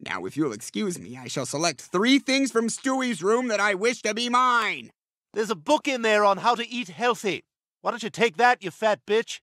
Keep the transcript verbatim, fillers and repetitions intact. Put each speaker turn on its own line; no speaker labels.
Now, if you'll excuse me, I shall select three things from Stewie's room that I wish to be mine.
There's a book in there on how to eat healthy. Why don't you take that, you fat bitch?